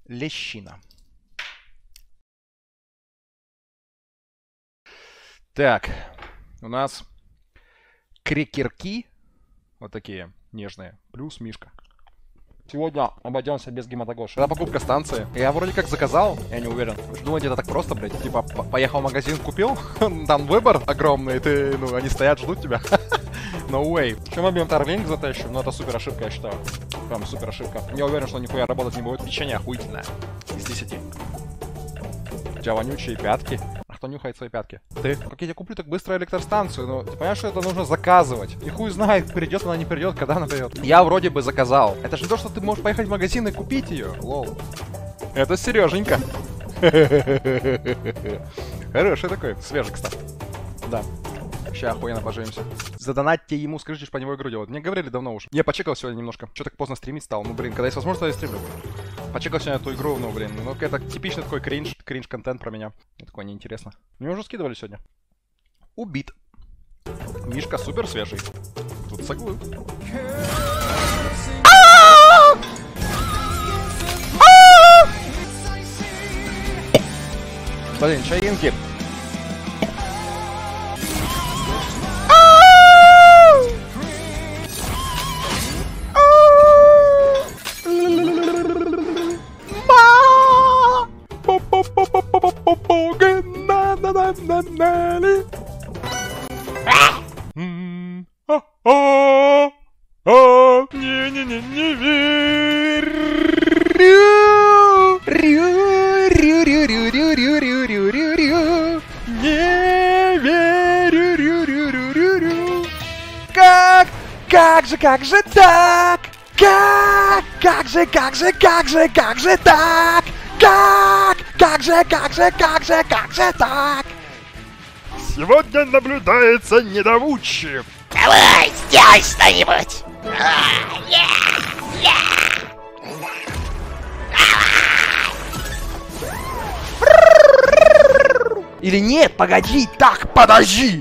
Лещина. Так, у нас крекерки. Вот такие нежные. Плюс мишка. Сегодня обойдемся без гематогоши. Это покупка станции. Я вроде как заказал, я не уверен. Вы думаете, это так просто, блядь? Типа, поехал в магазин, купил, там выбор огромный, ты, ну, они стоят, ждут тебя. No way. Еще мы бьем Тарлинг затащим, но это супер ошибка, я считаю. Прям супер ошибка. Я уверен, что нихуя работать не будет. Печенье охуительное. Из 10. У тебя вонючие пятки. А кто нюхает свои пятки? Ты? Как я тебе куплю так быстро электростанцию? Ну, ты понимаешь, что это нужно заказывать? И хуй знает, придет она, не придет, когда она придет. Я вроде бы заказал. Это же не то, что ты можешь поехать в магазин и купить ее. Лол. Это Сереженька. Хороший такой. Свежий, кстати. Да. Сейчас охуенно поживемся. Задонатьте ему, скажите, что по него игру делать. Мне говорили давно уже. Я почекал сегодня немножко. Что так поздно стримить стал? Ну, блин, когда есть возможность, я стримлю. Почекал сегодня эту игру, ну, блин. Ну, это типичный такой кринж-контент про меня. Мне такое неинтересно. Мне уже скидывали сегодня. Убит. Мишка супер свежий. Тут соглы. Блин, чаинки. Не верю. Не верю. Как же так? Как же так? Как же так? Сегодня наблюдается недовучие. Давай, сделай что-нибудь. Или нет, погоди, так, подожди.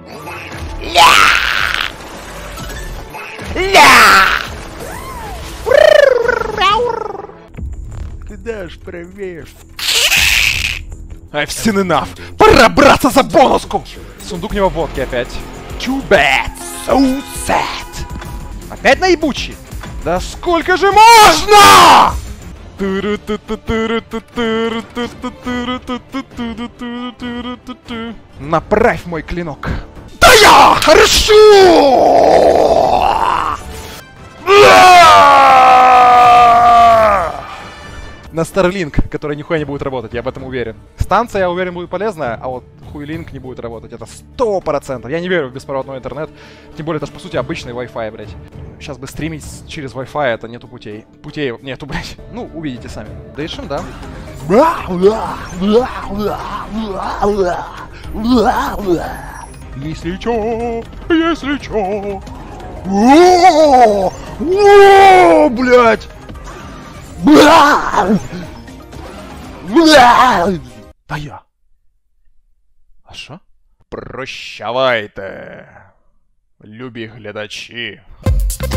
Куда ж провешь? I've seen enough. Пора браться за бонуску. Сундук не во водке опять. Too bad, so sad. Опять наебучий? Да сколько же можно? Направь мой клинок. Да я! Хорошо! На Starlink, который нихуя не будет работать, я об этом уверен. Станция, я уверен, будет полезная, а вот хуйлинк не будет работать. Это 100%. Я не верю в беспроводной интернет. Тем более, это же, по сути, обычный Wi-Fi, блядь. Сейчас бы стримить через Wi-Fi, это нету путей. Путей нету, блядь. Ну, увидите сами. Дышим, да? Если чё. О, блядь! Да я. А що? Прощавайте, любі глядачі.